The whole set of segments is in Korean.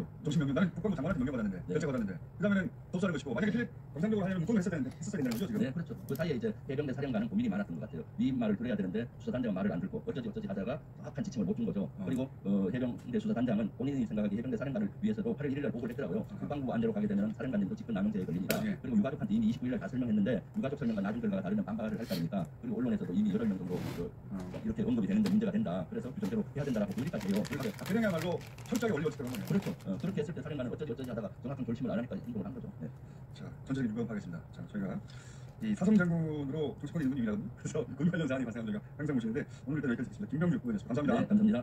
정식 명령, 나는 국방부 장관한테 명령받았는데 네. 결재받았는데 그 다음에는 접수하는 것이고 만약에 필립 정상적으로 하려면 무권을 했어야 된다는 거죠 지금? 네, 그렇죠. 그 사이에 이제 해병대 사령관은 고민이 많았던 것 같아요. 네 말을 들어야 되는데 수사단장은 말을 안 듣고 어쩌지 하다가 정확한 지침을 못 준 거죠. 그리고 해병대 수사단장은 본인이 생각하기 해병대 사령관을 위해서도 8월 1일 날 보고를 했더라고요. 국방부 안대로 가게 되면 사령관님도 직권 남용죄에 걸립니다. 그리고 유가족한테 이미 29일 날 다 설명했는데 유가족 설명과 나중 결과가 다르면 반발을 할 따르니까 그리고 언론에서도 이미 여러 명 정도 이렇게 언급이 되는데 문제가 된다. 그래서 규정대로 해야 된다라고 논의까지 해요. 그냥야말로 철저하게 원리가 거네요. 그렇죠. 그렇게 했을 때 사령관은 어쩌지 하다가 정확한 결심을 안 하니까 행동을 한 거죠. 네. 자, 전체적인 유감하겠습니다. 자, 저희가 이 사성 장군으로 정치권이 있는 분이거든요. 그래서 그 관련 사안이 발생하면 저희가 항상 모시는데 오늘 일단 여기까지 듣겠습니다. 김병규 의원이었습니다. 감사합니다. 네, 감사합니다.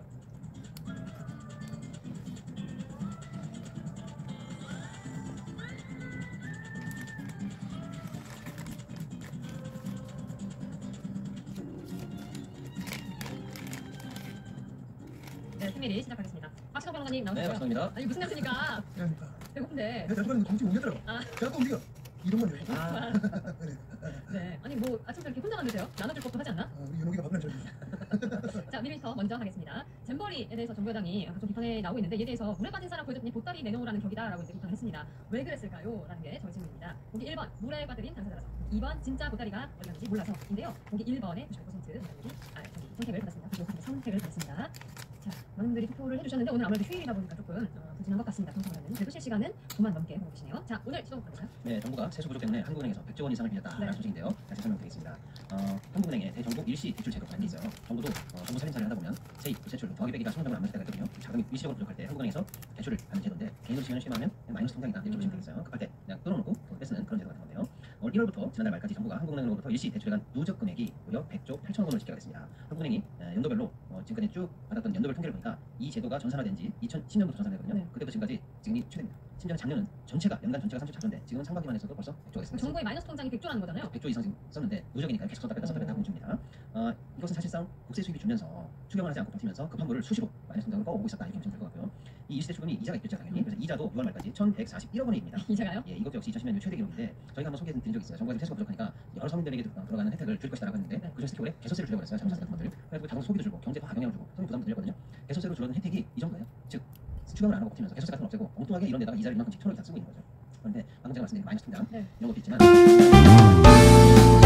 네, 팀미리 시작하겠습니다. 박신호 변호사님 네, 나오세요. 박수입니다. 아니 무슨 냄새니까? 그러니까 배고픈데. 내 대표는 정치 옮겼더라고. 아. 제가 움직여. 이동건 여기. 아, 네. 아니 뭐 아침부터 이렇게 혼자 만드세요? 나눠줄 법도 하지 않나? 우리 윤호기가 밥을 줘. 자, 미리부터 먼저 하겠습니다. 잼버리에 대해서 정부 여당이 각종 비판에 나오고 있는데 이에 대해서 물에 빠진 사람 보여줬더니 보따리 내놓으라는 격이다라고 이제 비판을 했습니다. 왜 그랬을까요? 라는 게 저희 질문입니다. 보기 1번 물에 빠뜨린 당사자라서, 2번 진짜 보따리가 얼마인지 몰라서인데요. 보기 1번에 95% 응답률이 선택을 받았습니다. 95% 선택을 받았습니다. 자, 많은 분들이 투표를 해주셨는데 오늘 아무래도 휴일이다 보니까 조금 부진한 것 같습니다. 평소보다는. 그래도 실시간은 9만 넘게 보고 계시네요. 자, 오늘 시동 볼까요? 네, 정부가 세수 부족 때문에 한국은행에서 100조 원 이상을 빌렸다라는 네. 소식인데요. 다시 설명드리겠습니다. 한국은행의 대전국 일시 대출 제도라는 게 있어요. 정부도 정부 살림살이를 하다 보면 세입, 부채출, 더하기 빼기가 순간적으로 안 맞을 때가 있거든요. 자금이 일시적으로 부족할 때 한국은행에서 대출을 받는 제도인데 개인으로 시행을 심하면 마이너스 통장이다 이렇게 보시면 되겠어요. 급할 때 그냥 끌어놓고 돈 뺏는 그런 제도 같은 건데요. 올 1월부터 지난달 말까지 정부가 한국은행으로부터 일시 대출에 대한 누적 금액이 무려 100조 8천억 원을 집계가 됐습니다. 한국은행이 연도별로 지금까지 쭉 받았던 연도별 통계를 보니까 이 제도가 전산화된 지 2010년부터 전산되거든요. 네. 그때부터 지금까지 지금이 최대입니다. 심지어 작년은 전체가 연간 전체가 34조인데 지금은 상반기만 해서도 벌써 100조가 됐습니다. 정부의 마이너스 통장이 100조라는 거잖아요. 100조 이상 지금 썼는데 누적이니까 계속 썼다 뺐다 공중입니다. 이것은 사실상 국세 수입이 줄면서 추경을 하지 않고 버티면서 급한 물을 수시로 마이너스 통장으로 꺼오고 있었다 이렇게 보시면 될 것 같고요. 이 일시대출금이 이자가 있겠죠 당연히. 그래서 이자도 6월 말까지 1,141억 원입니다. 이자가요? 예, 이것도 역시 2010년 최대 기록인데 저희가 한번 소개해드린 적이 있어요. 정부가 세수가 부족하니까 여러 서민들에게 들어가는 혜택을 줄 것이다라고 했는데 네. 그 중에서 특히 올해 개소세를 주려고 했어요. 자동차 같은 것들. 그래서 자동 소비도 줄고 경제화 영향을 주고 서민 부담도 늘렸거든요. 개소세로 줄어든 혜택이 이 정도예요. 즉 추경을 안 하고 버티면서 개소세 같은 거 없애고 엉뚱하게 이런 데다가 이자를 이만큼씩 1,000원씩 다 쓰고 있는 거죠. 그런데 방금 제가 말씀드린 마이너스 통장 네. 이런 것도 있지만